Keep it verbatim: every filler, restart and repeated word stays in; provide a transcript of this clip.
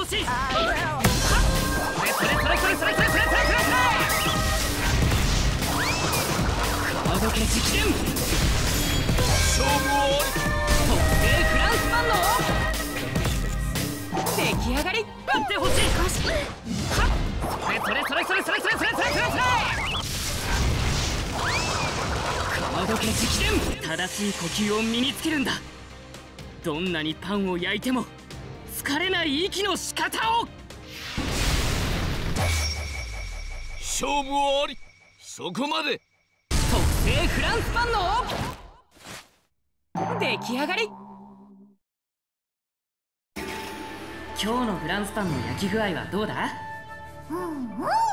し。それそれそれそれそれそれそれそれそれ。カードケ直伝。勝負を終わり。特製フランスパンの出来上がり。打ってほしい。はっ。それそれそれそれそれそれそれそれそれそれ。カードケ直伝。正しい呼吸を身につけるんだ。どんなにパンを焼いても疲れない息の仕方を。勝負はあり。そこまで。特製フランスパンの出来上がり。今日のフランスパンの焼き具合はどうだ？ うんうん。